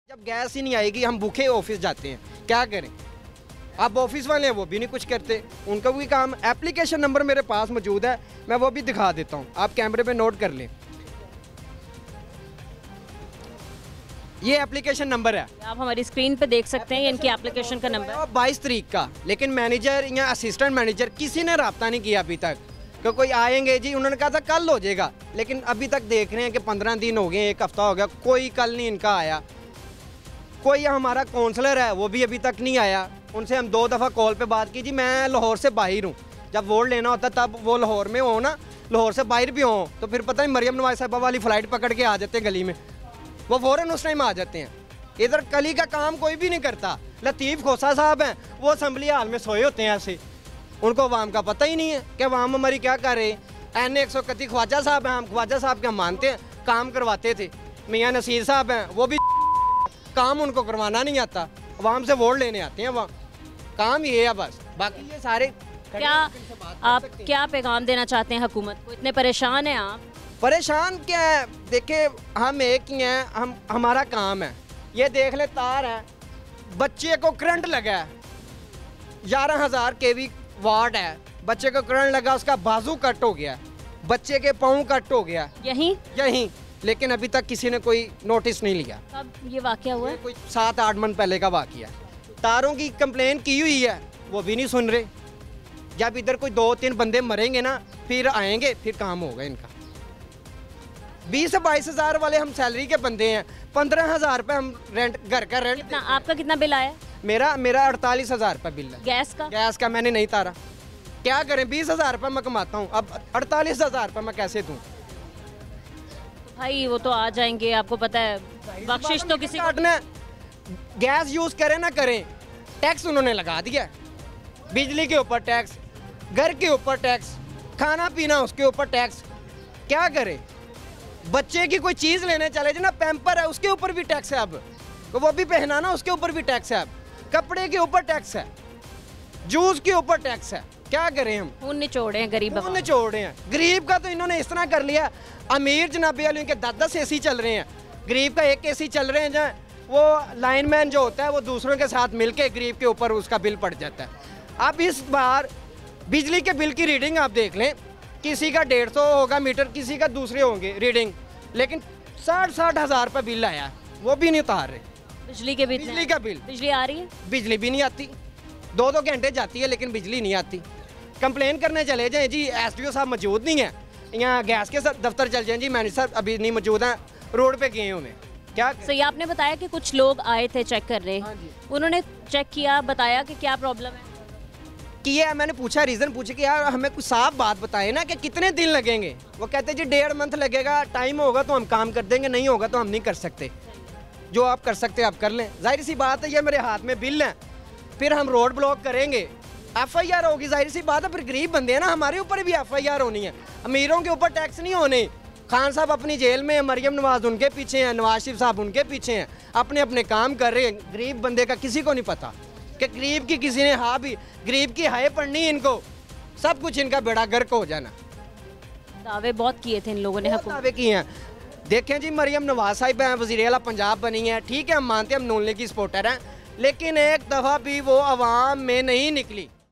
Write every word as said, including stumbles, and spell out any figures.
जब गैस ही नहीं आएगी हम भूखे ऑफिस जाते हैं, क्या करें। अब ऑफिस वाले हैं वो भी नहीं कुछ करते, उनका भी काम। एप्लीकेशन नंबर मेरे पास मौजूद है, मैं वो भी दिखा देता हूँ, आप कैमरे पे नोट कर लें। ये एप्लीकेशन नंबर है, आप हमारी स्क्रीन पे देख सकते हैं, इनकी एप्लीकेशन का नंबर बाईस तारीख का। लेकिन मैनेजर या असिस्टेंट मैनेजर किसी ने रब्ता नहीं किया अभी तक कि कोई आएंगे जी। उन्होंने कहा था कल हो जाएगा, लेकिन अभी तक देख रहे हैं कि पंद्रह दिन हो गए, एक हफ्ता हो गया, कोई कल नहीं इनका आया। कोई हमारा काउंसलर है वो भी अभी तक नहीं आया, उनसे हम दो दफ़ा कॉल पे बात की जी, मैं लाहौर से बाहर हूँ, जब वोट लेना होता तब वो लाहौर में हो ना, लाहौर से बाहर भी हो तो फिर पता नहीं मरियम नवाज साहिबा वाली फ़्लाइट पकड़ के आ जाते हैं गली में, वो फ़ौरन उस टाइम आ जाते हैं। इधर कली का काम कोई भी नहीं करता। लतीफ़ खोसा साहब हैं, वो असम्बली हाल में सोए होते हैं ऐसे, उनको अवाम का पता ही नहीं है कि अवाम हमारी क्या कर रहे हैं। एन एक सौ इकतीस ख्वाजा साहब हैं, हम ख्वाजा साहब के हम मानते हैं, काम करवाते थे। मियाँ नसीर साहब हैं, वो भी काम उनको करवाना नहीं आता, अवाम से वोट लेने आते हैं, वहाँ काम ये है बस। बाकी ये सारे क्या आप क्या पैगाम देना चाहते हैं हुकूमत को? इतने परेशान हैं आप? परेशान क्या है, देखे हम एक ही हैं, हम हमारा काम है। ये देख ले तार है, बच्चे को करंट लगा है, ग्यारह हज़ार के वी वाट है, बच्चे को करंट लगा, उसका बाजू कट हो गया, बच्चे के पाँव कट हो गया, यहीं यहीं। लेकिन अभी तक किसी ने कोई नोटिस नहीं लिया। कब ये वाकया हुआ? कोई सात आठ मंथ पहले का वाकया है। तारों की कंप्लेन की हुई है, वो भी नहीं सुन रहे। जब इधर कोई दो तीन बंदे मरेंगे ना, फिर आएंगे, फिर काम होगा इनका। बीस से बाईस हजार वाले हम सैलरी के बंदे हैं, पंद्रह हजार रुपये हम रेंट, घर का रेंट। कितना आपका कितना बिल आया? मेरा मेरा अड़तालीस हजार रुपये बिल है। गैस का? गैस का मैंने नहीं तारा, क्या करें, बीस हजार रुपये मैं कमाता हूँ, अब अड़तालीस हजार रुपये मैं कैसे दूँ? भाई वो तो आ जाएंगे, आपको पता है, बख्शिश तो किसी काटना। गैस यूज करें ना करें, टैक्स उन्होंने लगा दिया, बिजली के ऊपर टैक्स, घर के ऊपर टैक्स, खाना पीना उसके ऊपर टैक्स। क्या करे, बच्चे की कोई चीज़ लेने चले जाए ना, पैम्पर है उसके ऊपर भी टैक्स है, अब तो वो भी पहनाना उसके ऊपर भी टैक्स है, अब कपड़े के ऊपर टैक्स है, जूस के ऊपर टैक्स है। क्या करें हम? खून निचोड़े हैं गरीब, खून निचोड़ रहे हैं। गरीब का तो इन्होंने इस तरह कर लिया, अमीर जनाबे वाले के दस दस ए सी चल रहे हैं, गरीब का एक ए सी चल रहे हैं, जहाँ वो लाइनमैन जो होता है वो दूसरों के साथ मिलके गरीब के ऊपर उसका बिल पड़ जाता है। अब इस बार बिजली के बिल की रीडिंग आप देख लें, किसी का डेढ़ सौ होगा मीटर, किसी का दूसरे होंगे रीडिंग, लेकिन साठ साठ हज़ार रुपये बिल आया है, वो भी नहीं उतार रहे। बिजली के बिल? बिजली का बिल, बिजली आ रही है? बिजली भी नहीं आती, दो दो घंटे जाती है लेकिन बिजली नहीं आती। कंप्लेन करने चले जाएँ जी, एस डी ओ साहब मौजूद नहीं है, यहाँ गैस के दफ्तर चल जाएँ जी, मैनेजर साहब अभी नहीं मौजूद हैं, रोड पे गए हुए। क्या सही आपने बताया कि कुछ लोग आए थे चेक कर रहे, हाँ जी। उन्होंने चेक किया, बताया कि क्या प्रॉब्लम है? किया, मैंने पूछा, रीज़न पूछे कि यार हमें कुछ साफ बात बताए ना कि कितने दिन लगेंगे। वो कहते जी डेढ़ मंथ लगेगा, टाइम होगा तो हम काम कर देंगे, नहीं होगा तो हम नहीं कर सकते, जो आप कर सकते आप कर लें। जाहिर सी बात है, ये मेरे हाथ में बिल है, फिर हम रोड ब्लॉक करेंगे, एफ आई आर होगी, जाहिर सी बात है। फिर गरीब बंदे हैं ना, हमारे ऊपर भी एफ आई आर होनी है, अमीरों के ऊपर टैक्स नहीं होने। खान साहब अपनी जेल में, मरियम नवाज उनके पीछे हैं, नवाज शरीफ साहब उनके पीछे हैं, अपने अपने काम कर रहे हैं। गरीब बंदे का किसी को नहीं पता कि गरीब की किसी ने हाँ भी, गरीब की हाय पढ़नी इनको, सब कुछ इनका बेड़ा गर्क हो जाना। दावे बहुत किए थे इन लोगों ने, दावे किए हैं। देखें जी, मरियम नवाज साहिब हैं, वज़ीर आला पंजाब बनी है, ठीक है, हम मानते हैं हम नून लीग की सपोर्टर हैं, लेकिन एक दफ़ा भी वो अवाम में नहीं निकली।